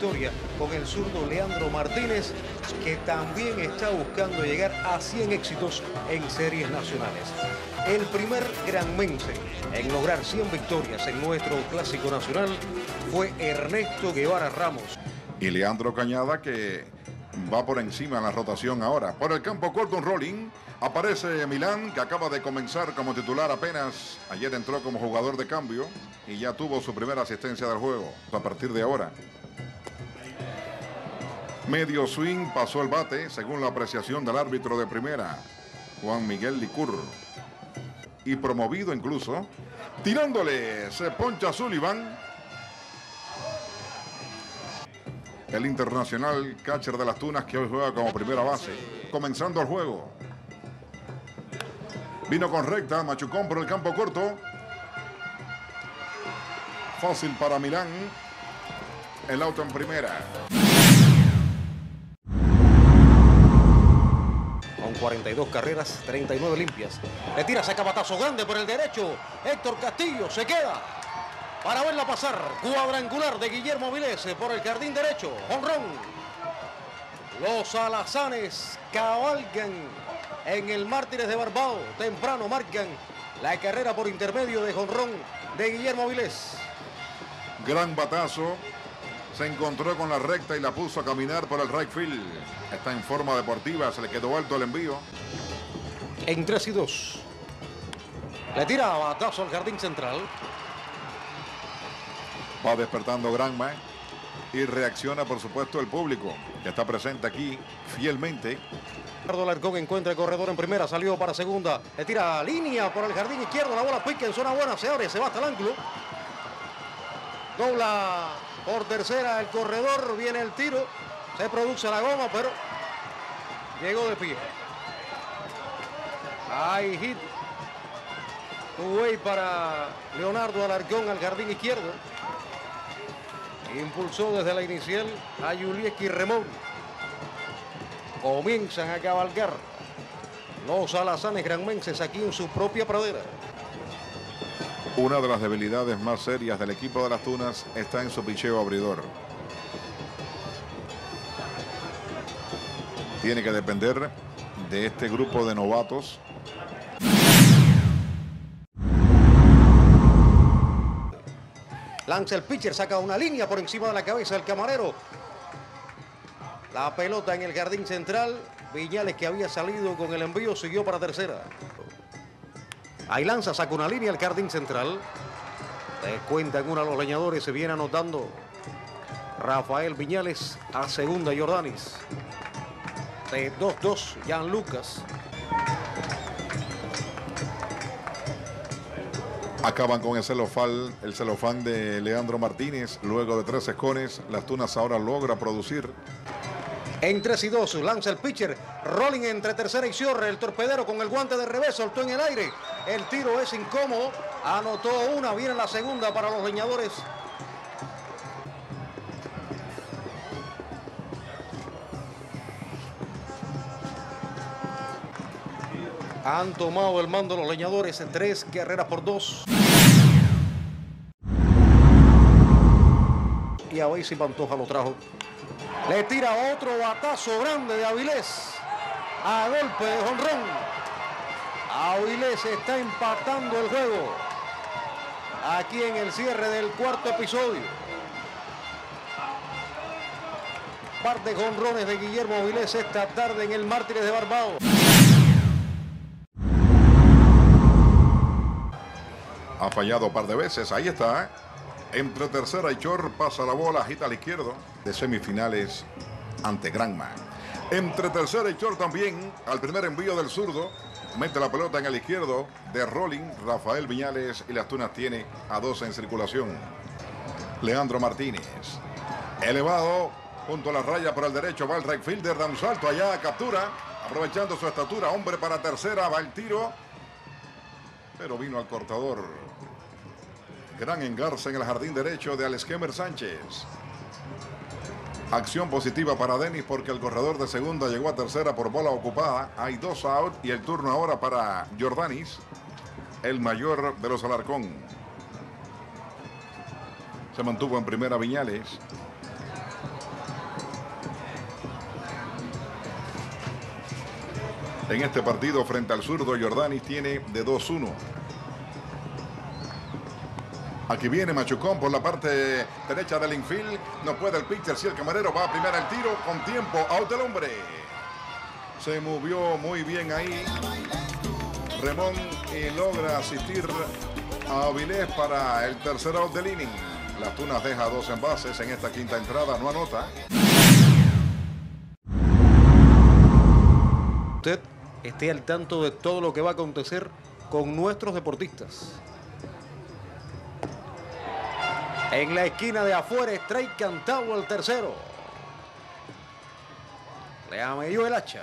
victoria con el zurdo Leandro Martínez, que también está buscando llegar a 100 éxitos en series nacionales. El primer granmense en lograr 100 victorias en nuestro clásico nacional fue Ernesto Guevara Ramos. Y Leandro Cañada, que va por encima en la rotación ahora. Por el campo corto, un rolling. Aparece Milán, que acaba de comenzar como titular apenas. Ayer entró como jugador de cambio y ya tuvo su primera asistencia del juego a partir de ahora. Medio swing, pasó el bate, según la apreciación del árbitro de primera, Juan Miguel Licur. Y promovido incluso. Tirándole, se poncha Sullivan. El internacional catcher de las Tunas, que hoy juega como primera base. Comenzando el juego. Vino con recta, machucón por el campo corto. Fácil para Milán. El auto en primera. Con 42 carreras, 39 limpias. Le tira, saca batazo grande por el derecho. Héctor Castillo se queda para verla pasar. Cuadrangular de Guillermo Avilés por el jardín derecho. Jonrón. Los alazanes cabalgan en el Mártires de Barbados. Temprano marcan la carrera por intermedio de jonrón de Guillermo Avilés. Gran batazo. Se encontró con la recta y la puso a caminar por el right field. Está en forma deportiva. Se le quedó alto el envío. En 3-2. Le tira batazo al jardín central. Va despertando Granma. Y reacciona, por supuesto, el público, que está presente aquí fielmente. Ricardo Alarcón encuentra el corredor en primera, salió para segunda, le tira línea por el jardín izquierdo, la bola pica en zona buena, se abre, se va hasta el ángulo. Dobla por tercera el corredor, viene el tiro, se produce la goma, pero llegó de pie. Hay hit. Two-way para Leonardo Alarcón al jardín izquierdo. Impulsó desde la inicial a Yulieski Remón. Comienzan a cabalgar los alazanes granmenses aquí en su propia pradera. Una de las debilidades más serias del equipo de las Tunas está en su picheo abridor. Tiene que depender de este grupo de novatos. Lanza el pitcher, saca una línea por encima de la cabeza del camarero. La pelota en el jardín central. Viñales, que había salido con el envío, siguió para tercera. Ahí lanza, saca una línea al jardín central. Descuentan una a los leñadores, se viene anotando Rafael Viñales a segunda, Jordanis. De 2-2, Jan Lucas. Acaban con el celofán de Leandro Martínez. Luego de 3 escones, las Tunas ahora logra producir. En 3-2, lanza el pitcher. Rolling entre tercera y cierre. El torpedero con el guante de revés, soltó en el aire. El tiro es incómodo. Anotó una, viene la segunda para los leñadores. Han tomado el mando los leñadores en 3 carreras por 2. Y a Basie Pantoja lo trajo. Le tira otro batazo grande de Avilés. A golpe de jonrón. Avilés está empatando el juego. Aquí en el cierre del cuarto episodio. Par de jonrones de Guillermo Avilés esta tarde en el Mártires de Barbados. Ha fallado un par de veces. Ahí está. Entre tercera y short pasa la bola, agita al izquierdo. De semifinales ante Granma. Entre tercera y short también. Al primer envío del zurdo. Mete la pelota en el izquierdo de rolling. Rafael Viñales, y las Tunas tiene a 2 en circulación. Leandro Martínez. Elevado junto a la raya por el derecho. Va el right fielder. Da un salto allá. Captura. Aprovechando su estatura. Hombre para tercera. Va el tiro. Pero vino al cortador. Gran engarce en el jardín derecho de Alexquemer Sánchez. Acción positiva para Denis, porque el corredor de segunda llegó a tercera por bola ocupada. Hay 2 out y el turno ahora para Jordanis, el mayor de los Alarcón. Se mantuvo en primera Viñales. en este partido frente al zurdo Jordanis tiene de 2-1. Aquí viene Machucón por la parte derecha del infield. No puede el pitcher, si el camarero va a primera el tiro con tiempo. Out el hombre. Se movió muy bien ahí Remón y logra asistir a Avilés para el tercer out del inning. Las Tunas deja 2 envases en esta quinta entrada, no anota. Usted esté al tanto de todo lo que va a acontecer con nuestros deportistas. En la esquina de afuera, strike cantado al tercero. Le amelló el hacha.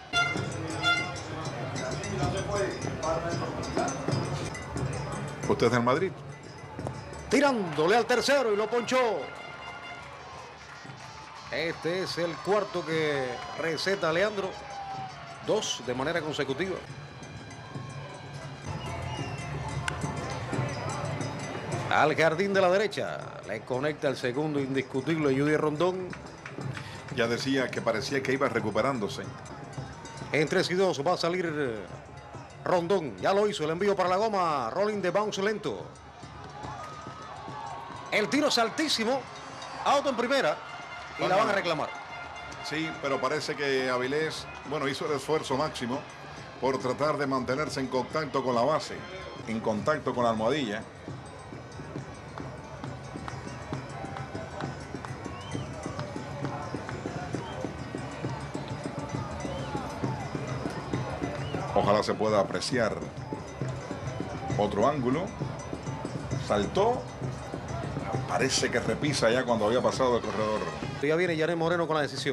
¿Usted es del Madrid? Tirándole al tercero y lo ponchó. Este es el cuarto que receta Leandro. 2 de manera consecutiva. Al jardín de la derecha. Le conecta el segundo indiscutible Judy Rondón. Ya decía que parecía que iba recuperándose. En 3 y 2 va a salir Rondón. Ya lo hizo. El envío para la goma. Rolling de bounce lento. El tiro es altísimo. Out en primera. Y la van a reclamar. Sí, pero parece que Avilés, bueno, hizo el esfuerzo máximo por tratar de mantenerse en contacto con la base, en contacto con la almohadilla. Ojalá se pueda apreciar otro ángulo. Saltó. Parece que repisa ya cuando había pasado el corredor. Ya viene Yané Moreno con la decisión.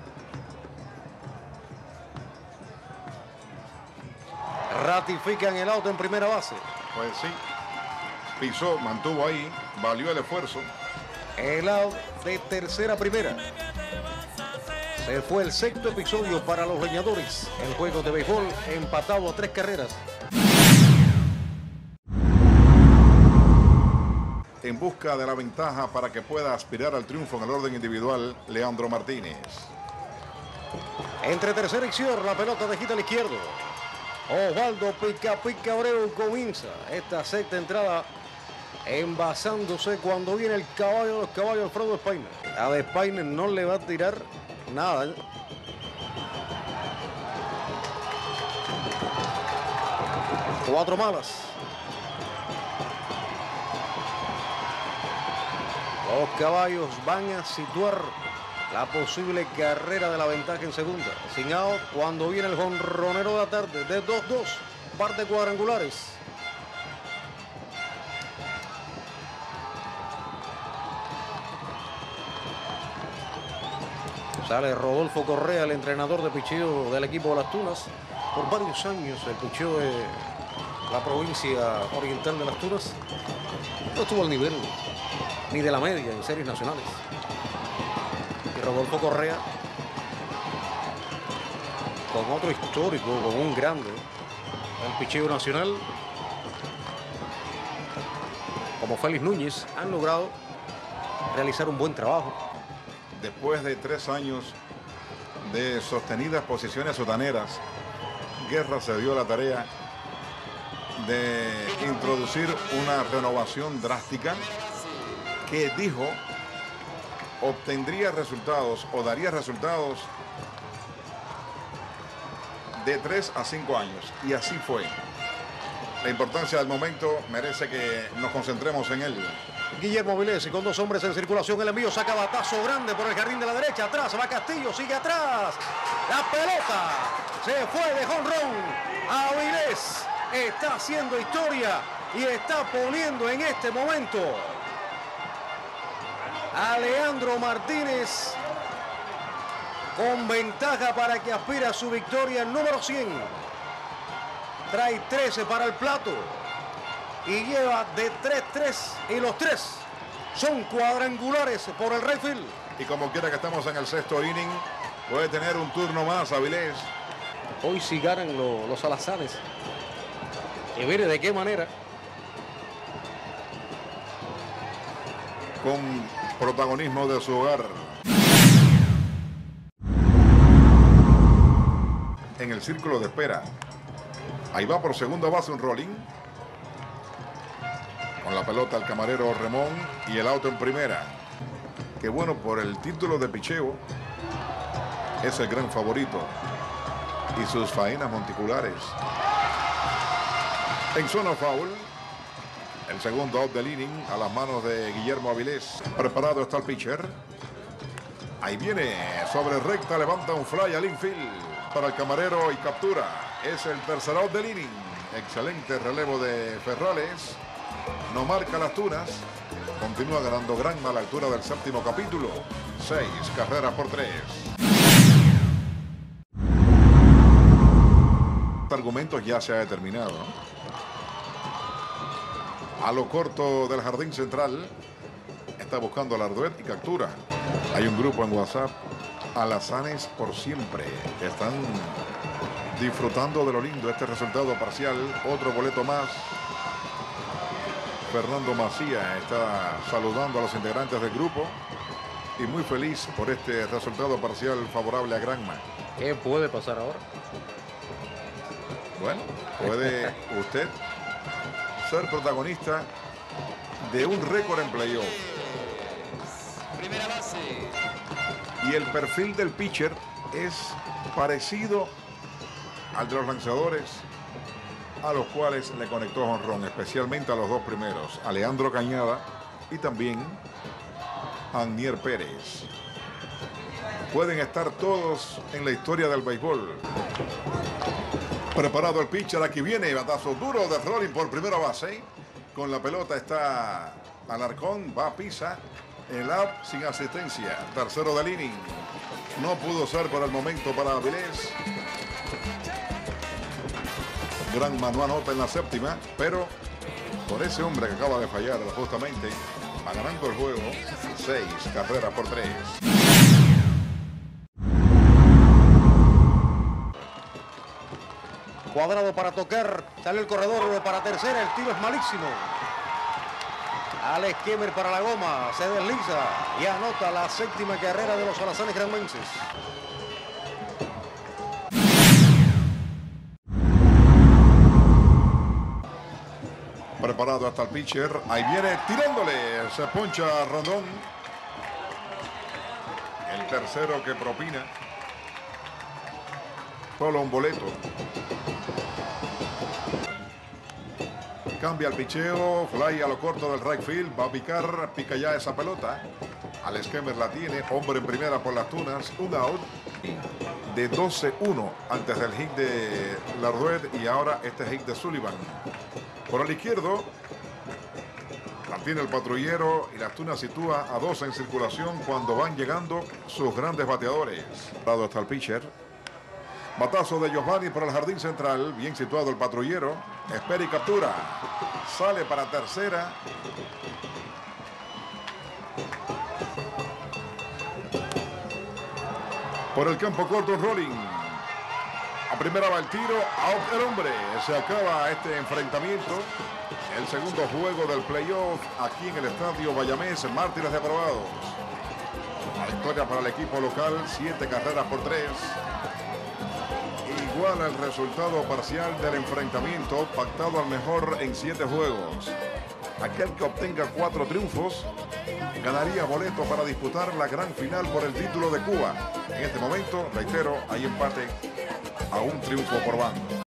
Ratifican el out en primera base. Pues sí. Pisó, mantuvo ahí. Valió el esfuerzo. El out de tercera a primera. Se fue el 6º episodio para los leñadores. El juego de béisbol empatado a 3 carreras. En busca de la ventaja para que pueda aspirar al triunfo en el orden individual, Leandro Martínez. Entre tercera y cierre, la pelota de hit al izquierdo. Osvaldo Pica Abreu comienza esta sexta entrada envasándose cuando viene el caballo de los caballos, Alfredo Spainer. A de Spainer no le va a tirar nada. Cuatro malas. Los caballos van a situar la posible carrera de la ventaja en segunda. Sin out cuando viene el jonronero de la tarde de 2-2. Parte cuadrangulares. Sale Rodolfo Correa, el entrenador de picheo del equipo de las Tunas. Por varios años el picheo de la provincia oriental de las Tunas no estuvo al nivel ni de la media en series nacionales. Y Rodolfo Correa, con otro histórico, con un grande del picheo nacional, como Félix Núñez, han logrado realizar un buen trabajo. Después de 3 años de sostenidas posiciones sotaneras, Guerra se dio la tarea de introducir una renovación drástica que dijo obtendría resultados o daría resultados de 3 a 5 años. Y así fue. La importancia del momento merece que nos concentremos en él. Guillermo Vilés con 2 hombres en circulación. El envío saca batazo grande por el jardín de la derecha. Atrás va Castillo, sigue atrás. La pelota se fue de jonrón. Avilés está haciendo historia y está poniendo en este momento a Leandro Martínez con ventaja para que aspire a su victoria número 100. Trae 13 para el plato y lleva de 3-3 y los 3 son cuadrangulares por el right field. Y como quiera que estamos en el 6º inning, puede tener un turno más Avilés. Hoy sí ganan los alazanes. Y mire de qué manera. Con protagonismo de su hogar. En el círculo de espera. Ahí va por segunda base un rolling. Con la pelota el camarero Remón y el auto en primera. Que bueno, por el título de picheo es el gran favorito. Y sus faenas monticulares. En zona foul. El segundo out del inning a las manos de Guillermo Avilés. Preparado está el pitcher. Ahí viene sobre recta, levanta un fly al infield para el camarero y captura. Es el tercer out del inning. Excelente relevo de Ferrales. No marca las tunas. Continúa ganando Granma a la altura del séptimo capítulo. 6 carreras por 3. Este argumento ya se ha determinado, ¿no? A lo corto del jardín central. Está buscando a Larduet y captura. Hay un grupo en WhatsApp. Alazanes por siempre. Están disfrutando de lo lindo este resultado parcial. Otro boleto más. Fernando Macía está saludando a los integrantes del grupo. Y muy feliz por este resultado parcial favorable a Granma. ¿Qué puede pasar ahora? Bueno, puede usted ser protagonista de un récord en playoff. Primera base. Y el perfil del pitcher es parecido al de los lanzadores a los cuales le conectó jonrón, especialmente a los dos primeros, a Leandro Cañada y también a Anier Pérez. Pueden estar todos en la historia del béisbol. Preparado el pitcher, aquí viene, batazo duro de rolling por primera base. Con la pelota está Alarcón, va a pisa. El out sin asistencia. Tercero del inning. No pudo ser por el momento para Avilés. Granma no anota en la séptima, pero por ese hombre que acaba de fallar justamente, va ganando el juego. 6 carreras por 3. Cuadrado para tocar, sale el corredor para tercera, el tiro es malísimo. Alex Kemmer para la goma, se desliza y anota la séptima carrera de los alazanes granmenses. Preparado hasta el pitcher, ahí viene tirándole, se poncha Rondón. El tercero que propina. Solo un boleto. Cambia el picheo, fly a lo corto del right field, va a picar, pica ya esa pelota. Alex Kemmer la tiene, hombre en primera por las tunas, un out de 12-1 antes del hit de Larduet y ahora este hit de Sullivan. Por el izquierdo, la tiene el patrullero y las tunas sitúa a 2 en circulación cuando van llegando sus grandes bateadores. Dado hasta el pitcher. Batazo de Giovanni por el jardín central. Bien situado el patrullero. Espera y captura. Sale para tercera. Por el campo corto, rolling. A primera va el tiro. Out el hombre. Se acaba este enfrentamiento. El segundo juego del playoff aquí en el estadio Bayamés, Mártires de Aprobados. La victoria para el equipo local. 7 carreras por 3. Igual al resultado parcial del enfrentamiento, pactado al mejor en 7 juegos. Aquel que obtenga 4 triunfos ganaría boleto para disputar la gran final por el título de Cuba. En este momento, reitero, hay empate a un triunfo por bando.